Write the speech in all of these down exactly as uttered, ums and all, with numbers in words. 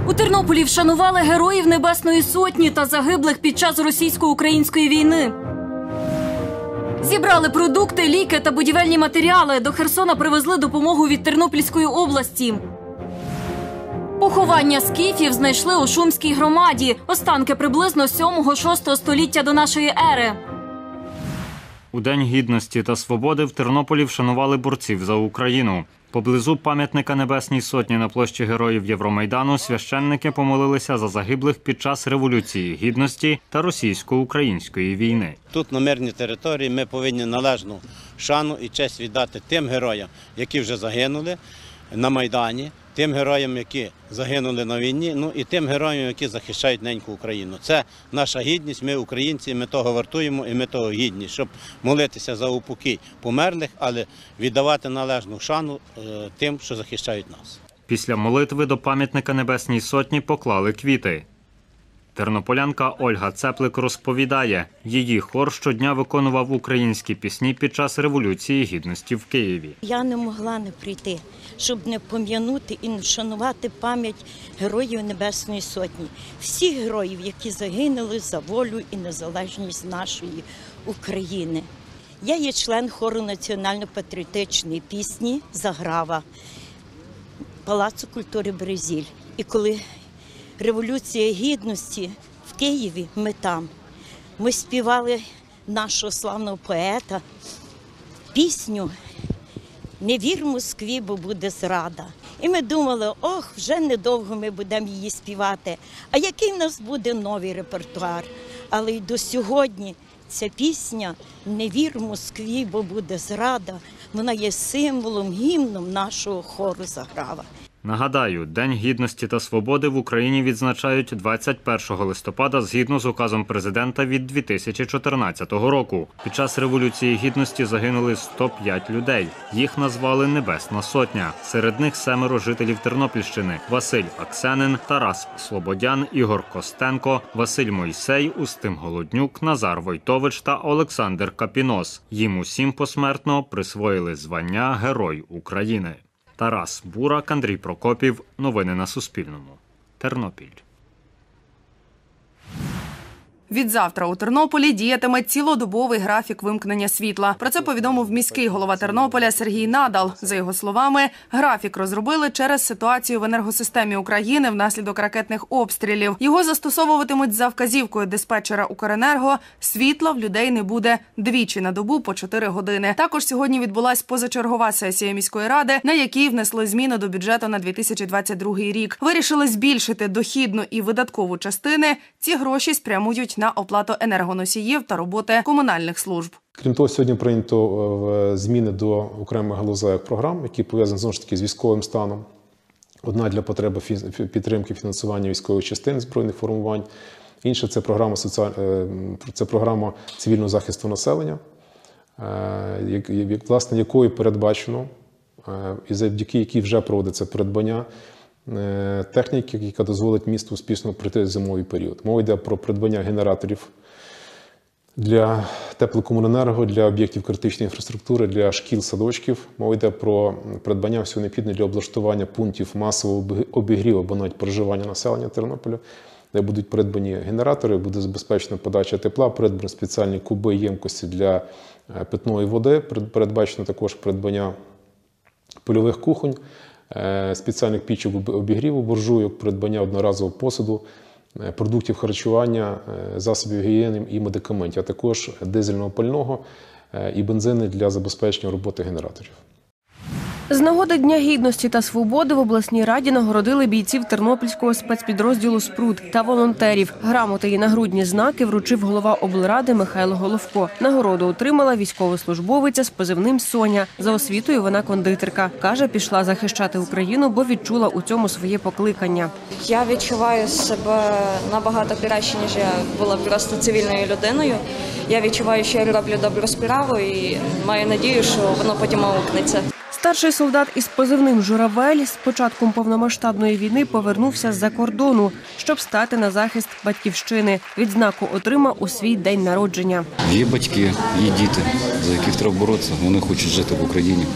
У Тернополі вшанували героїв Небесної Сотні та загиблих під час російсько-української війни. Зібрали продукти, ліки та будівельні матеріали. До Херсона привезли допомогу від Тернопільської області. Поховання скіфів знайшли у Шумській громаді. Останки приблизно сьомого-шостого століття до нашої ери. У День Гідності та Свободи в Тернополі вшанували борців за Україну. Поблизу пам'ятника Небесній Сотні на площі Героїв Євромайдану священники помолилися за загиблих під час Революції Гідності та російсько-української війни. Тут, на мирній території, ми повинні належну шану і честь віддати тим героям, які вже загинули на Майдані, тим героям, які загинули на війні, ну і тим героям, які захищають неньку Україну. Це наша гідність, ми українці, ми того вартуємо і ми того гідні, щоб молитися за упокій померлих, але віддавати належну шану тим, що захищають нас. Після молитви до пам'ятника Небесній Сотні поклали квіти. Тернополянка Ольга Цеплик розповідає, її хор щодня виконував українські пісні під час Революції Гідності в Києві. Я не могла не прийти, щоб не пом'янути і не вшанувати пам'ять героїв Небесної Сотні. Всіх героїв, які загинули за волю і незалежність нашої України. Я є член хору національно-патріотичної пісні «Заграва» Палацу культури «Березіль». І коли Революція Гідності в Києві, ми там. Ми співали нашого славного поета пісню «Не вір Москві, бо буде зрада». І ми думали, ох, вже недовго ми будемо її співати. А який в нас буде новий репертуар? Але й до сьогодні ця пісня «Не вір Москві, бо буде зрада», вона є символом, гімном нашого хору «Заграва». Нагадаю, День Гідності та Свободи в Україні відзначають двадцять першого листопада згідно з указом президента від дві тисячі чотирнадцятого року. Під час Революції Гідності загинули сто п'ять людей. Їх назвали Небесна Сотня. Серед них семеро жителів Тернопільщини – Василь Аксенин, Тарас Слободян, Ігор Костенко, Василь Мойсей, Устим Голоднюк, Назар Войтович та Олександр Капінос. Їм усім посмертно присвоїли звання Герой України. Тарас Бурак, Андрій Прокопів. Новини на Суспільному. Тернопіль. Відзавтра у Тернополі діятиме цілодобовий графік вимкнення світла. Про це повідомив міський голова Тернополя Сергій Надал. За його словами, графік розробили через ситуацію в енергосистемі України внаслідок ракетних обстрілів. Його застосовуватимуть за вказівкою диспетчера «Укренерго». Світла в людей не буде двічі на добу по чотири години. Також сьогодні відбулась позачергова сесія міської ради, на якій внесли зміни до бюджету на дві тисячі двадцять другий рік. Вирішили збільшити дохідну і видаткову частини. Ці гроші спрямують на оплату енергоносіїв та роботи комунальних служб. Крім того, сьогодні прийнято зміни до окремих галузевих програм, які пов'язані знову ж таки з військовим станом. Одна для потреби підтримки фінансування військових частин збройних формувань, інша – це програма, соціаль... це програма цивільного захисту населення, власне, якою передбачено, і завдяки якій вже проводиться придбання техніки, яка дозволить місту успішно пройти зимовий період. Мова йде про придбання генераторів для теплокомуненерго, для об'єктів критичної інфраструктури, для шкіл, садочків. Мова йде про придбання всього необхідного для облаштування пунктів масового обігріву або навіть проживання населення Тернополя, де будуть придбані генератори, буде забезпечена подача тепла, придбані спеціальні куби ємкості для питної води, передбачено також придбання польових кухонь, спеціальних пічок обігріву, буржуйок, придбання одноразового посуду, продуктів харчування, засобів гігієни і медикаментів, а також дизельного пального і бензини для забезпечення роботи генераторів. З нагоди Дня Гідності та Свободи в обласній раді нагородили бійців Тернопільського спецпідрозділу «Спрут» та волонтерів. Грамоти і нагрудні знаки вручив голова облради Михайло Головко. Нагороду отримала військовослужбовиця з позивним «Соня». За освітою вона кондитерка. Каже, пішла захищати Україну, бо відчула у цьому своє покликання. Я відчуваю себе набагато краще, ніж я була просто цивільною людиною. Я відчуваю, що я роблю добру справу і маю надію, що воно потім аукнеться. Старший солдат із позивним «Журавель» з початком повномасштабної війни повернувся з-за кордону, щоб стати на захист батьківщини. Відзнаку отримав у свій день народження. Є батьки, є діти, за яких треба боротися. Вони хочуть жити в Україні.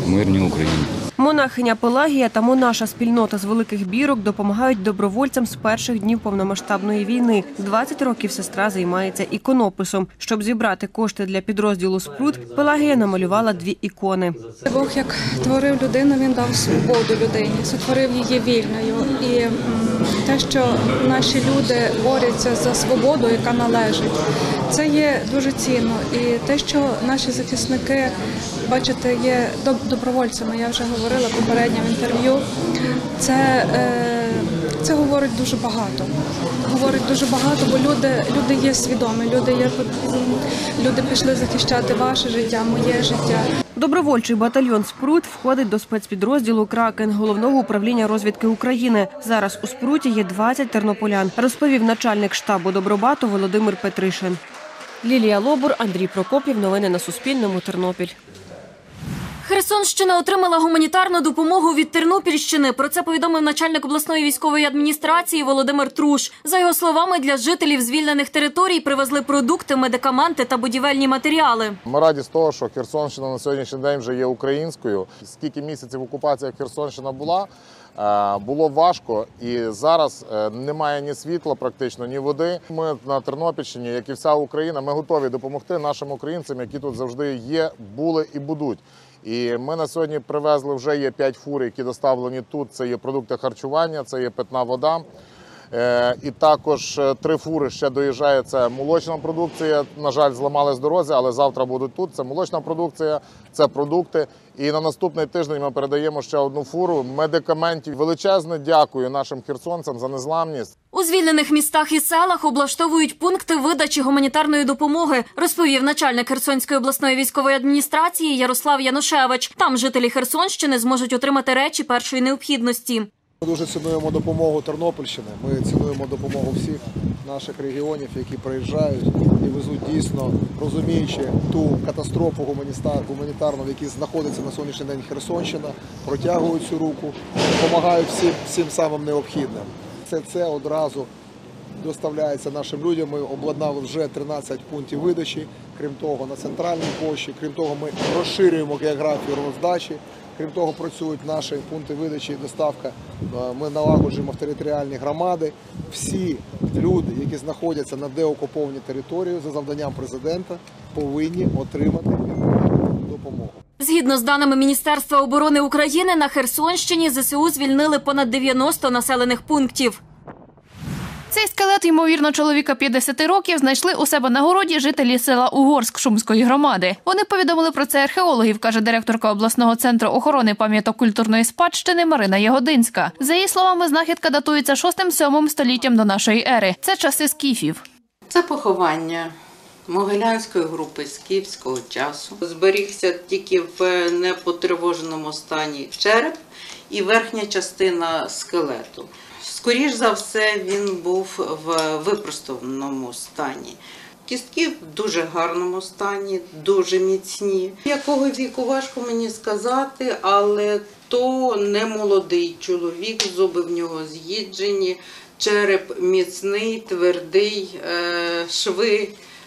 мирній Україні. Монахиня Пелагія та монаша спільнота з Великих Бірок допомагають добровольцям з перших днів повномасштабної війни. двадцять років сестра займається іконописом. Щоб зібрати кошти для підрозділу «Спрут», Пелагія намалювала дві ікони. Бог, як творив людину, він дав свободу людині, сотворив її вільною. І те, що наші люди борються за свободу, яка належить, це є дуже цінно. І те, що наші захисники, бачите, є добровольцями, я вже говорила попередньо в інтерв'ю, це, це говорить дуже багато. Говорить дуже багато, бо люди, люди є свідомі, люди, є, люди пішли захищати ваше життя, моє життя. Добровольчий батальйон «Спрут» входить до спецпідрозділу «Кракен» Головного управління розвідки України. Зараз у «Спруті» є двадцять тернополян, розповів начальник штабу Добробату Володимир Петришин. Лілія Лобур, Андрій Прокопів. Новини на Суспільному. Тернопіль. Херсонщина отримала гуманітарну допомогу від Тернопільщини. Про це повідомив начальник обласної військової адміністрації Володимир Труш. За його словами, для жителів звільнених територій привезли продукти, медикаменти та будівельні матеріали. Ми раді з того, що Херсонщина на сьогоднішній день вже є українською. Скільки місяців окупація Херсонщина була, було важко, і зараз немає ні світла практично, ні води. Ми на Тернопільщині, як і вся Україна, ми готові допомогти нашим українцям, які тут завжди є, були і будуть. І ми на сьогодні привезли, вже є п'ять фур, які доставлені тут. Це є продукти харчування, це є питна вода. І також три фури ще доїжджає, це молочна продукція. На жаль, зламали з дорозі, але завтра будуть тут. Це молочна продукція, це продукти. І на наступний тиждень ми передаємо ще одну фуру медикаментів. Величезне дякую нашим херсонцям за незламність. У звільнених містах і селах облаштовують пункти видачі гуманітарної допомоги, розповів начальник Херсонської обласної військової адміністрації Ярослав Янушевич. Там жителі Херсонщини зможуть отримати речі першої необхідності. Ми дуже цінуємо допомогу Тернопільщини, ми цінуємо допомогу всіх наших регіонів, які приїжджають і везуть дійсно, розуміючи ту катастрофу гуманітарну, в якій знаходиться на сьогоднішній день Херсонщина, протягують цю руку, допомагають всім, всім самим необхідним. Все це одразу доставляється нашим людям. Ми обладнали вже тринадцять пунктів видачі, крім того, на центральній площі, крім того, ми розширюємо географію роздачі. Крім того, працюють наші пункти видачі і доставка. Ми налагоджуємо в територіальні громади. Всі люди, які знаходяться на деокупованій території, за завданням президента, повинні отримати допомогу. Згідно з даними Міністерства оборони України, на Херсонщині ЗСУ звільнили понад дев'яносто населених пунктів. Цей скелет, ймовірно, чоловіка п'ятдесят років, знайшли у себе на городі жителі села Угорськ Шумської громади. Вони повідомили про це археологів, каже директорка обласного центру охорони пам'яток культурної спадщини Марина Ягодинська. За її словами, знахідка датується шостим-сьомим століттям до нашої ери. Це часи скіфів. Це поховання могилянської групи скіфського часу. Зберігся тільки в непотривоженому стані череп і верхня частина скелету. Скоріш за все, він був в випростованому стані. Кістки в дуже гарному стані, дуже міцні. Якого віку важко мені сказати, але то не молодий чоловік, зуби в нього з'їджені, череп міцний, твердий, шви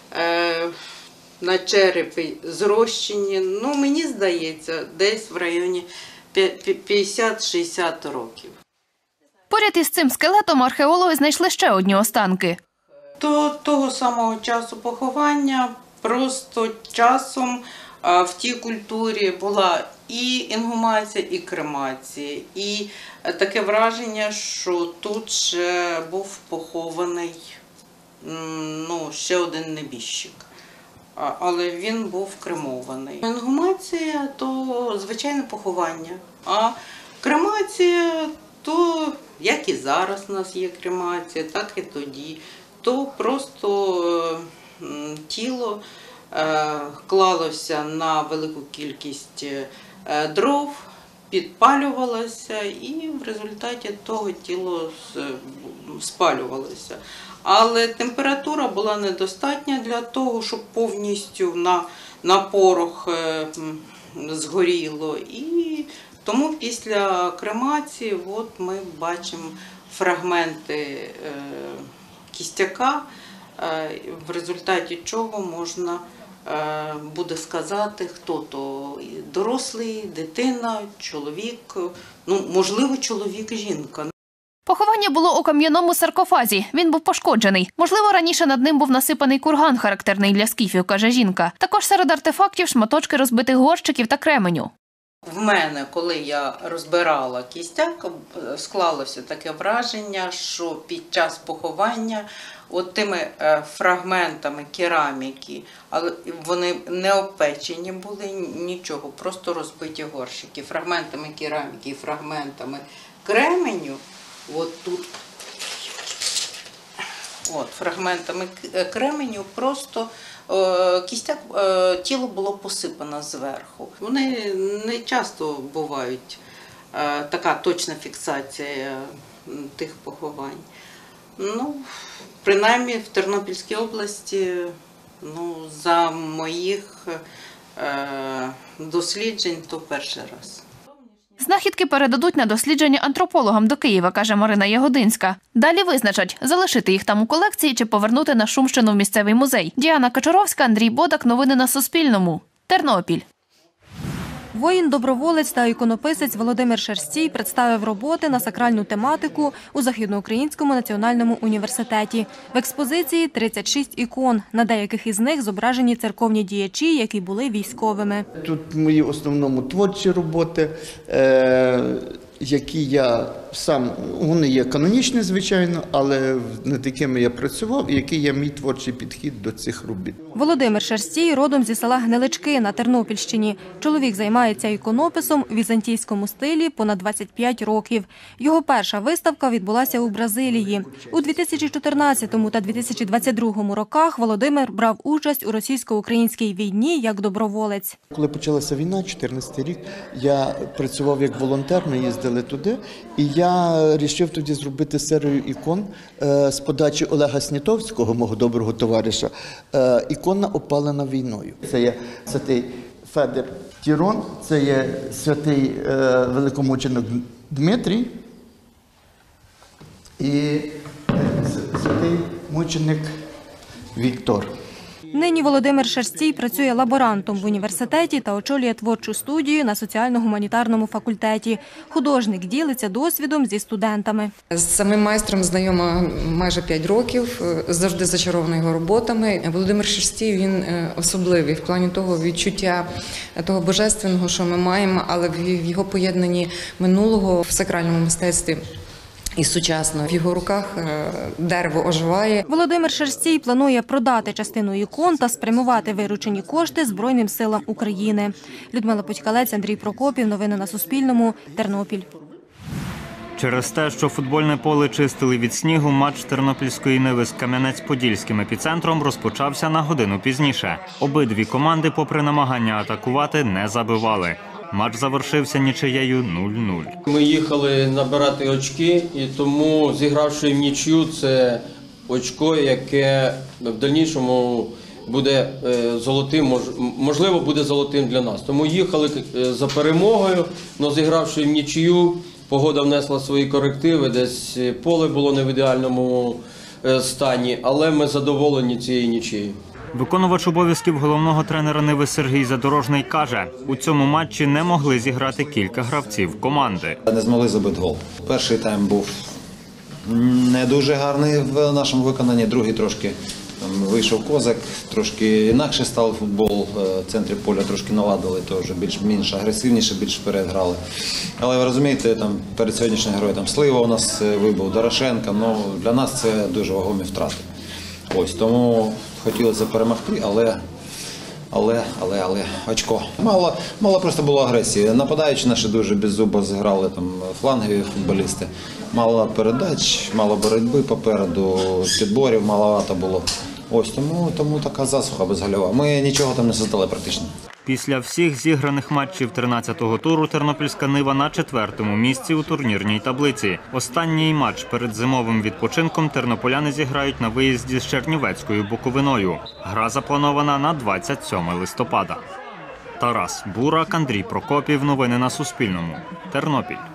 на черепі зрощені. Ну, мені здається, десь в районі п'ятдесят-шістдесят років. Поряд із цим скелетом археологи знайшли ще одні останки. До того самого часу поховання, просто часом в тій культурі була і інгумація, і кремація. І таке враження, що тут ще був похований ну, ще один небіжчик. Але він був кремований. Інгумація – то звичайне поховання, а кремація – то, як і зараз у нас є кремація, так і тоді, то просто тіло клалося на велику кількість дров, підпалювалося і в результаті того тіло спалювалося. Але температура була недостатня для того, щоб повністю на, на порох згоріло. І тому після кремації от ми бачимо фрагменти е, кістяка, е, в результаті чого можна буде сказати, хто то дорослий, дитина, чоловік, ну, можливо, чоловік, жінка. Поховання було у кам'яному саркофазі. Він був пошкоджений. Можливо, раніше над ним був насипаний курган, характерний для скіфів, каже жінка. Також серед артефактів шматочки розбитих горщиків та кременю. В мене, коли я розбирала кістяк, склалося таке враження, що під час поховання от тими фрагментами кераміки, але вони не обпечені були, нічого, просто розбиті горщики. Фрагментами кераміки і фрагментами кременю, от тут, от, фрагментами кременю просто кістяк, тіло було посипано зверху. Вони не часто бувають, така точна фіксація тих поховань. Ну, принаймні в Тернопільській області, ну, за моїх досліджень, то перший раз. Знахідки передадуть на дослідження антропологам до Києва, каже Марина Ягодинська. Далі визначать, залишити їх там у колекції чи повернути на Шумщину в місцевий музей. Діана Качуровська, Андрій Бодак. Новини на Суспільному. Тернопіль. Воїн, доброволець та іконописець Володимир Шерстій представив роботи на сакральну тематику у Західноукраїнському національному університеті. В експозиції тридцять шість ікон. На деяких із них зображені церковні діячі, які були військовими. Тут мої в основному творчі роботи, які я сам, вони є канонічні, звичайно, але над такими я працював, і який є мій творчий підхід до цих робіт. Володимир Шерстій родом зі села Гнилички на Тернопільщині. Чоловік займається іконописом у візантійському стилі понад двадцять п'ять років. Його перша виставка відбулася у Бразилії. У дві тисячі чотирнадцятому та дві тисячі двадцять другому роках Володимир брав участь у російсько-українській війні як доброволець. Коли почалася війна, чотирнадцятий рік, я працював як волонтер, ми їздили туди, і я вирішив тоді зробити серію ікон з подачі Олега Снітовського, мого доброго товариша. Ікона опалена війною. Це є святий Федір Тірон, це є святий великомученик Дмитрій і святий мученик Віктор. Нині Володимир Шерстій працює лаборантом в університеті та очолює творчу студію на соціально-гуманітарному факультеті. Художник ділиться досвідом зі студентами. З самим майстром знайома майже п'ять років, завжди зачарована його роботами. Володимир Шерстій, він особливий в плані того відчуття того божественного, що ми маємо, але в його поєднанні минулого в сакральному мистецтві і сучасно. В його руках дерево оживає. Володимир Шерстій планує продати частину ікон та спрямувати виручені кошти Збройним силам України. Людмила Путькалець, Андрій Прокопів. Новини на Суспільному. Тернопіль. Через те, що футбольне поле чистили від снігу, матч Тернопільської Ниви з Кам'янець-Подільським епіцентром розпочався на годину пізніше. Обидві команди, попри намагання атакувати, не забивали. Матч завершився нічиєю нуль нуль. Ми їхали набирати очки, і тому, зігравши в нічию, це очко, яке в дальнішому буде золотим, можливо, буде золотим для нас. Тому їхали за перемогою, але зігравши в нічию, погода внесла свої корективи, десь поле було не в ідеальному стані, але ми задоволені цією нічиєю. Виконувач обов'язків головного тренера Ниви Сергій Задорожний каже, у цьому матчі не могли зіграти кілька гравців команди. Не змогли забити гол. Перший тайм був не дуже гарний в нашому виконанні, другий трошки вийшов Козак, трошки інакше став футбол, в центрі поля трошки наладили, теж більш-менш агресивніше, більш вперед грали. Але ви розумієте, там перед сьогоднішньою грою там Слива у нас вибув, Дорошенко, ну для нас це дуже вагомі втрати. Ось, тому хотілося перемогти, але, але, але, але, очко. Мало, мало просто було агресії. Нападаючи наші дуже беззубо зіграли, там, флангові футболісти. Мало передач, мало боротьби попереду, підборів маловато було. Ось, тому, тому така засуха безгольова. Ми нічого там не создали практично. Після всіх зіграних матчів тринадцятого туру Тернопільська Нива на четвертому місці у турнірній таблиці. Останній матч перед зимовим відпочинком тернополяни зіграють на виїзді з Чернівецькою Буковиною. Гра запланована на двадцять сьоме листопада. Тарас Бурак, Андрій Прокопів. Новини на Суспільному. Тернопіль.